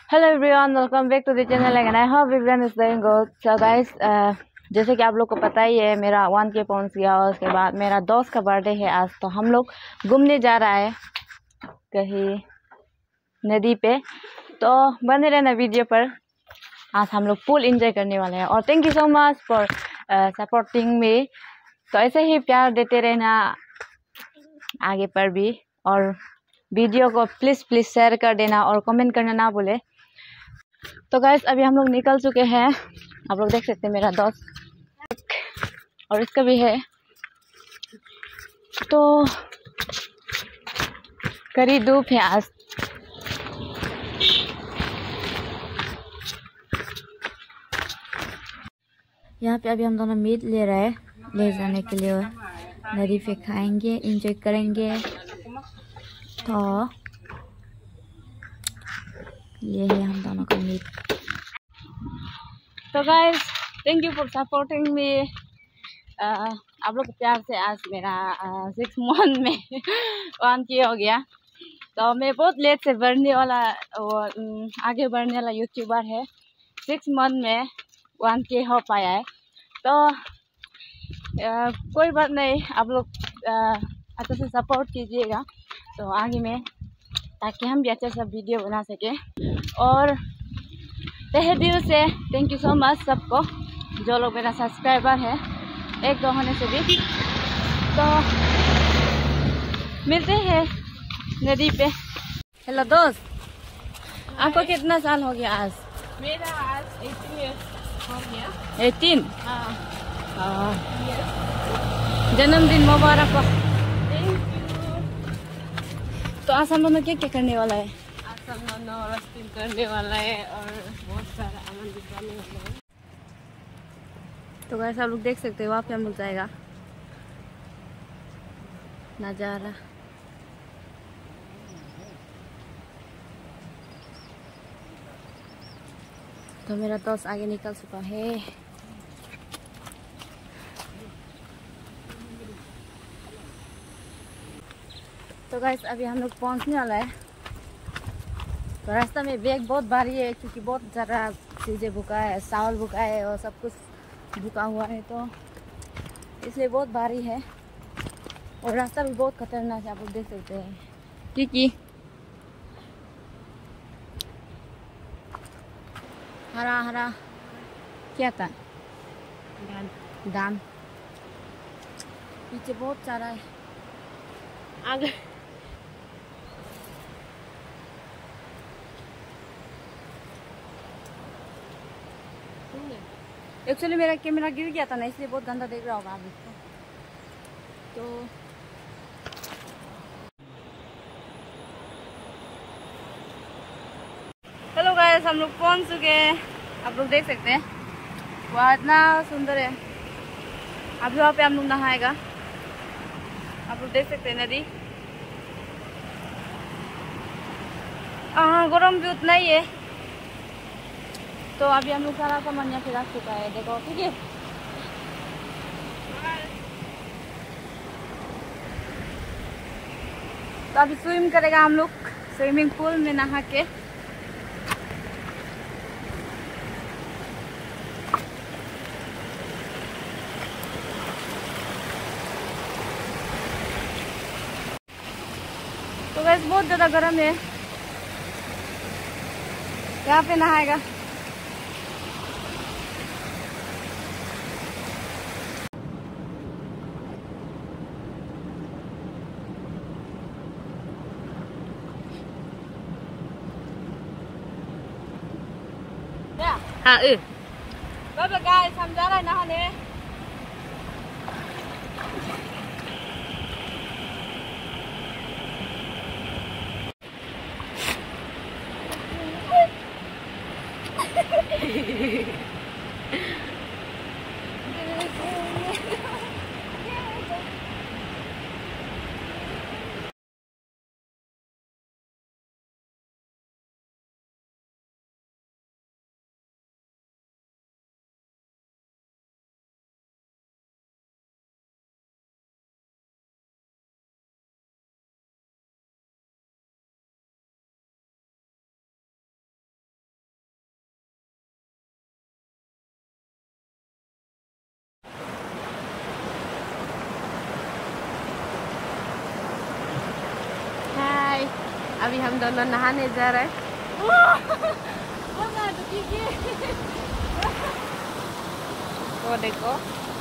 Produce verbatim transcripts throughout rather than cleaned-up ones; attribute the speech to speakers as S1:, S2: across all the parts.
S1: Hello everyone, welcome back to the channel and I hope everyone is doing good. So guys, जैसे कि आप लोग को पता ही है, मेरा वन के पहुंच गया और उसके बाद मेरा दोस्त का बर्थडे है आज। तो हम लोग घूमने जा रहा है कहीं नदी पे। तो बने रहना वीडियो पर। आज हम लोग फुल एंजॉय करने वाले हैं और thank you so much for supporting me. तो ऐसे ही प्यार देते रहना आगे पर भी, और वीडियो को प्लीज़ प्लीज़ शेयर कर देना और कमेंट करना ना भूले। तो गाइस, अभी हम लोग निकल चुके हैं। आप लोग देख सकते हैं मेरा दोस्त और इसका भी है। तो कड़ी धूप है आज। यहाँ पे अभी हम दोनों मीट ले रहे हैं ले जाने के लिए। नदी पे खाएंगे, एंजॉय करेंगे। तो ये है हम दोनों का मीट। तो guys, thank you for supporting me. आप लोग प्यार से आज मेरा सिक्स मंथ में वन के हो गया। तो मैं बहुत लेट से बढ़ने वाला वो आगे बढ़ने वाला यूट्यूबर है। सिक्स मंथ में वन के हो पाया है। तो आ, कोई बात नहीं, आप लोग अच्छे से सपोर्ट कीजिएगा तो आगे में, ताकि हम भी अच्छे से वीडियो बना सके। और तहे दिल से थैंक यू सो मच सबको जो लोग मेरा सब्सक्राइबर है, एक दो होने से भी। तो मिलते हैं नदी पे। हेलो दोस्त, आपको कितना साल हो गया आज?
S2: मेरा आज एटीन इयर्स हो गया।
S1: एटीन?
S2: हाँ।
S1: जन्मदिन मुबारक हो।
S2: Thank you.
S1: तो आज हम दोनों क्या क्या करने वाला है?
S2: आज हम दोनों रस्टिंग करने वाला है और बहुत सारा आनंद उठाने वाला है।
S1: तो गाइस, आप लोग देख सकते हो वहाँ पे हम लोग जाएगा नजारा। तो मेरा दोस्त आगे निकल चुका है। तो गाइस, अभी हम लोग पहुंचने वाला है। तो रास्ता में बैग बहुत भारी है क्योंकि बहुत ज़्यादा चीज़ें भुका है, चावल भुका है और सब कुछ भुका हुआ है, तो इसलिए बहुत भारी है। और रास्ता भी बहुत खतरनाक है, आप लोग देख सकते हैं। क्योंकि हरा हरा क्या था, दाम पीछे बहुत सारा है
S2: आगे
S1: एक्चुअली मेरा कैमरा गिर गया था ना, इसलिए बहुत गंदा देख रहा होगा आप इसको। तो हेलो गाइस, हम लोग पहुंच चुके हैं। आप लोग देख सकते हैं वहाँ इतना सुंदर है। अभी वहाँ पे हम लोग नहाएगा। आप लोग देख सकते हैं नदी। हाँ, गरम भी उतना ही है। तो अभी हम लोग सारा सामान यहाँ पे रख चुका है, देखो। ठीक है, तो अभी स्विम करेगा हम लोग स्विमिंग पूल में नहा के। तो वैसे बहुत ज़्यादा गर्म है, यहाँ पे नहाएगा। हाँ, ừ. Bye bye guys, हम जा रहे हैं नहाने।
S2: अभी हम दोनों नहाने जा रहे हैं। वो देखो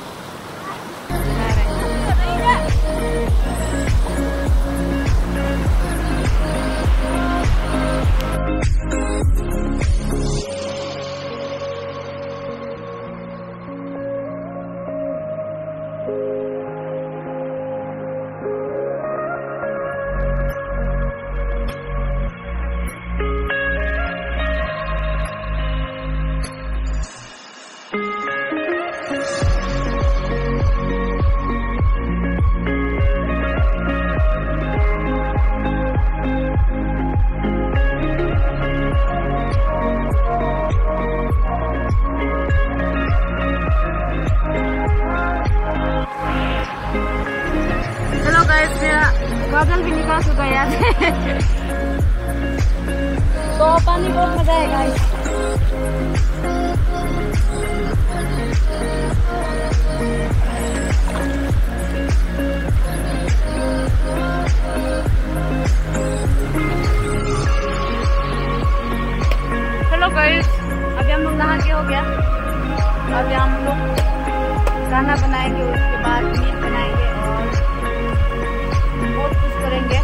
S1: बादल भी निकाल चुका है यार। तो पानी बहुत मजा आएगा। हेलो गाइस, अभी हम लोग नहा के हो गया। अभी हम लोग खाना बनाएंगे, उसके बाद मीट बनाएंगे और बहुत कुछ करेंगे।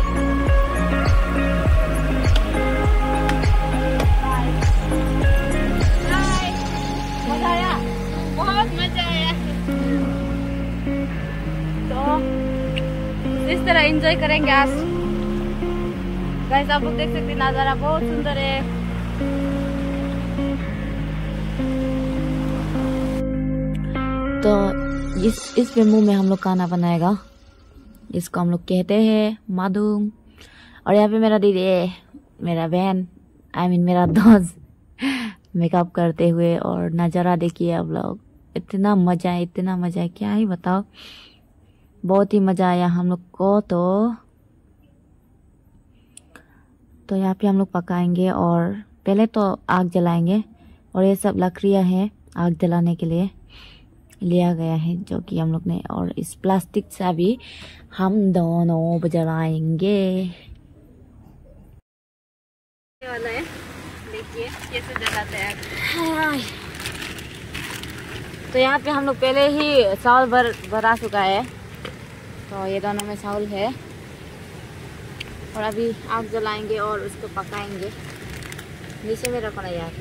S1: मजा आया, बहुत मजा आया। तो इस तरह एंजॉय करेंगे आज। गाइस आप लोग देख सकते हैं, नजारा बहुत सुंदर है। तो इस इस वेमू में हम लोग खाना बनाएगा। इसको हम लोग कहते हैं मादुम। और यहाँ पे मेरा दीदी है, मेरा बहन, आई मीन मेरा दोस्त मेकअप करते हुए। और नज़ारा देखिए आप लोग, इतना मज़ा है, इतना मज़ा है, क्या ही बताओ। बहुत ही मज़ा आया हम लोग को। तो तो यहाँ पे हम लोग पकाएंगे और पहले तो आग जलाएंगे। और ये सब लकड़ियाँ हैं आग जलाने के लिए लिया गया है, जो कि हम लोग ने। और इस प्लास्टिक से भी हम दोनों जलाएंगे। वाला है, देखिए कैसे जलाते हैं। तो यहाँ पे हम लोग पहले ही चावल भर भरा चुका है। तो ये दोनों में चावल है और अभी आग जलाएंगे और उसको पकाएंगे। नीचे में रखना यार।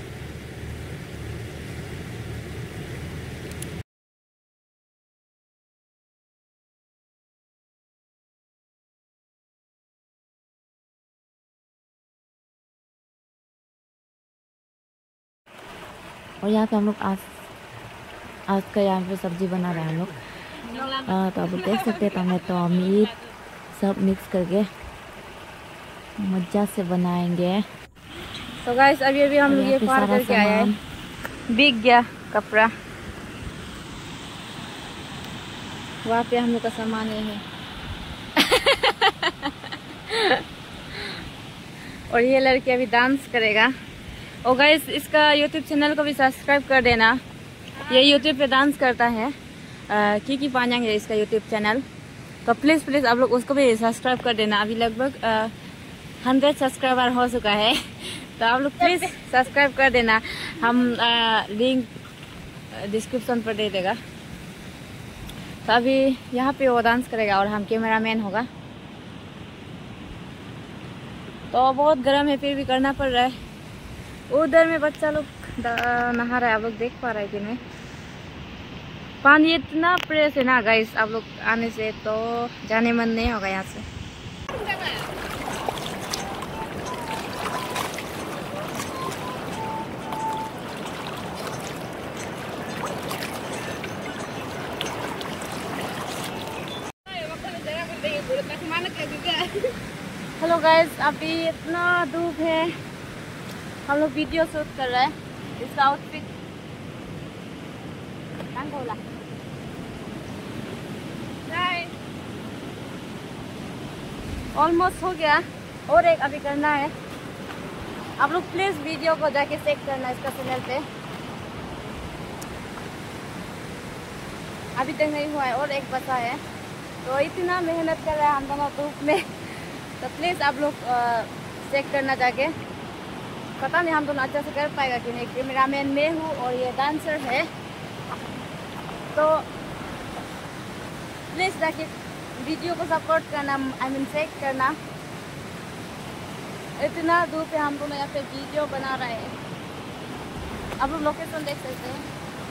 S1: और यहाँ पे हम लोग आज आज का यहाँ पे सब्जी बना रहे हैं हम लोग। आ, तो आप लोग देख सकते हैं, टमाटो मीट सब मिक्स करके मज़ा से बनाएंगे। तो गाइस अभी अभी हम लोग ये फाड़ करके आया है। बिक गया कपड़ा, वहाँ पे हम लोग का सामान ये है। और ये लड़की अभी डांस करेगा। और गाइस इसका यूट्यूब चैनल को भी सब्सक्राइब कर देना। ये यूट्यूब पे डांस करता है, की की पान्यांग है इसका यूट्यूब चैनल। तो प्लीज़ प्लीज़ आप लोग उसको भी सब्सक्राइब कर देना। अभी लगभग हंड्रेड सब्सक्राइबर हो चुका है। तो आप लोग प्लीज़ सब्सक्राइब कर देना। हम लिंक डिस्क्रिप्शन पर दे देगा। तो अभी यहाँ पे वो डांस करेगा और हम कैमरामैन होगा। तो बहुत गर्म है, फिर भी करना पड़ रहा है। उधर में बच्चा लोग नहा रहा है, आप लोग देख पा रहे हैं कि नहीं। पानी इतना प्रेस है ना गाइस, आप लोग आने से तो जाने मन नहीं होगा यहाँ से। हेलो गाइस, अभी इतना धूप है, हम लोग वीडियो शूट कर रहे हैं। इसका आउटफिट बोला ऑलमोस्ट हो गया, और एक अभी करना है। आप लोग प्लीज वीडियो को जाके चेक करना इसका चैनल पे। अभी तक नहीं हुआ है और एक बचा है। तो इतना मेहनत कर रहा है हम दोनों धूप में, तो प्लीज़ आप लोग चेक करना जाके। पता नहीं हम दोनों अच्छा से कर पाएगा कि नहीं। कैमरामैन मैं हूँ और ये डांसर है, तो प्लीज़ जाके वीडियो को सपोर्ट करना, आई मीन चेक करना। इतना दूर पे हम दोनों यहाँ पे वीडियो बना रहे हैं। आप लोग लोकेशन देख सकते हैं।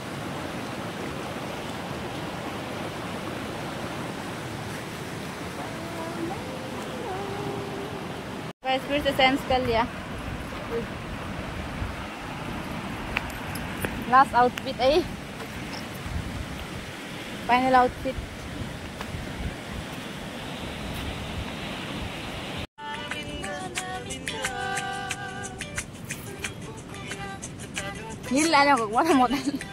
S1: फिर से सेंस कर लिया। लास्ट आउटफिट है, final outfit. nhìn lại nhau cũng quá là một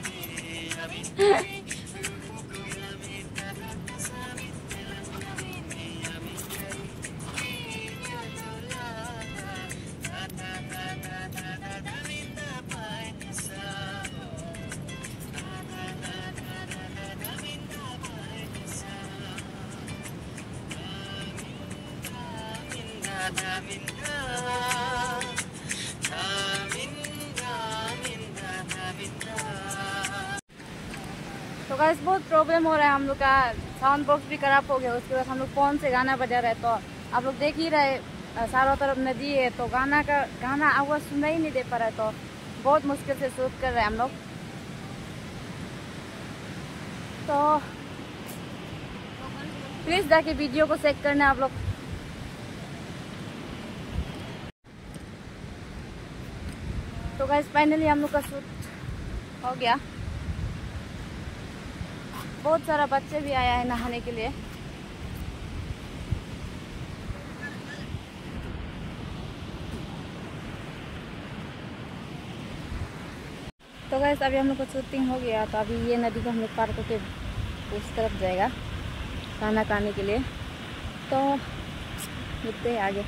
S1: तो गाइस बहुत प्रॉब्लम हो रहा है। हम लोग का साउंड बॉक्स भी खराब हो गया, उसके बाद हम लोग फोन से गाना बजा रहे। तो आप लोग देख ही रहे, चारों तरफ नदी है, तो गाना का गाना आवाज़ सुना ही नहीं दे पा रहा है। तो बहुत मुश्किल से शूट कर रहे हैं हम लोग। तो प्लीज़ जाके वीडियो को चेक करना आप लोग। तो गाइस फाइनली हम लोग का शूट हो गया। बहुत सारा बच्चे भी आया है नहाने के लिए। तो गाइस अभी हम लोग का शूटिंग हो गया, तो अभी ये नदी को हम लोग पार करके उस तरफ जाएगा खाना खाने के लिए। तो मिलते हैं आगे।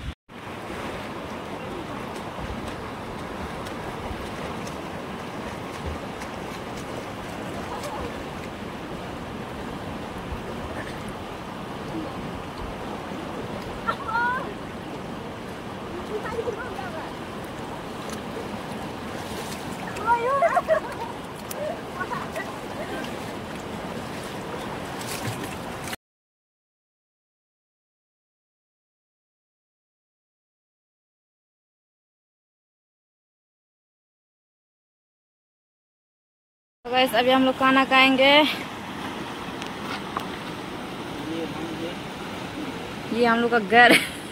S1: तो गाइस अभी हम लोग खाना खाएंगे। ये हम लोग का घर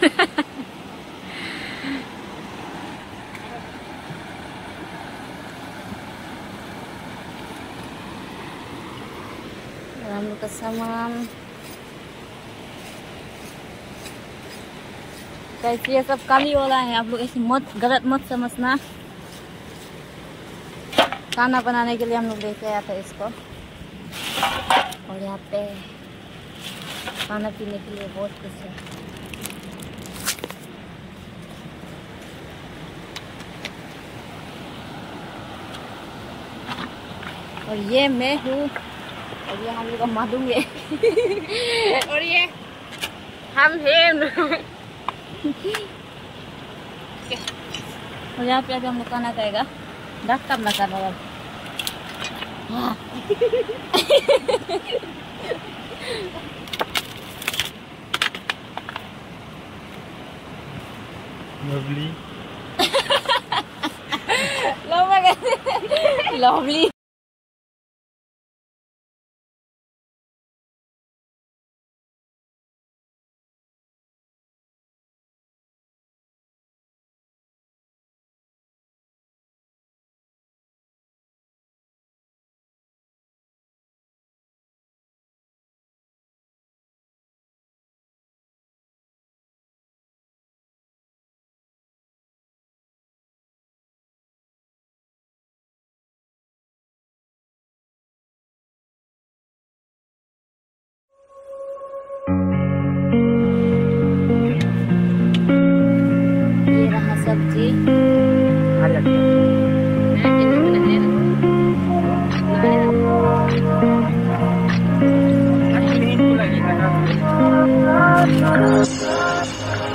S1: और हम लोग का सामान। गाइस ये सब काली वाला है, आप लोग ऐसे मत गलत मत समझना। खाना बनाने के लिए हम लोग लेके आया था इसको, और यहाँ पे खाना पीने के लिए बहुत कुछ है। और ये मैं हूँ, और ये हम लोग का माधुंगे और ये हम हैं और यहाँ पे अभी हम लोग खाना खाएगा। डक कब लगा रहा है। हाँ
S3: लवली
S1: लवली सब्जी
S3: lagi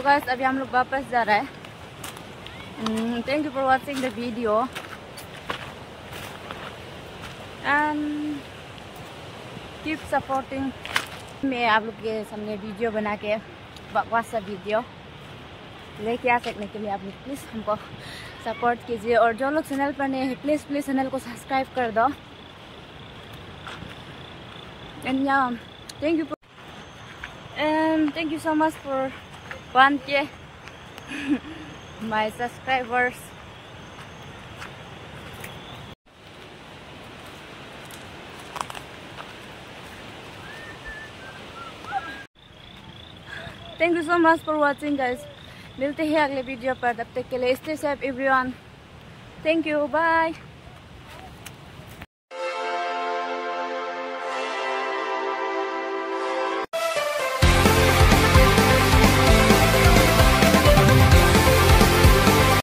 S1: गाइस अभी हम लोग वापस जा रहा है. Thank you for watching the video and keep supporting. मैं आप लोग के सामने वीडियो बना के बकवास सा वीडियो लेके आ सकने के लिए आप लोग प्लीज़ हमको सपोर्ट कीजिए. और जो लोग चैनल पर नए हैं प्लीज़ प्लीज़ चैनल को सब्सक्राइब कर दो. एंड या thank you and thank you so much for one K my subscribers. Thank you so much for watching guys. मिलते हैं अगले वीडियो पर. तब तक के लिए stay safe everyone. Thank you. Bye.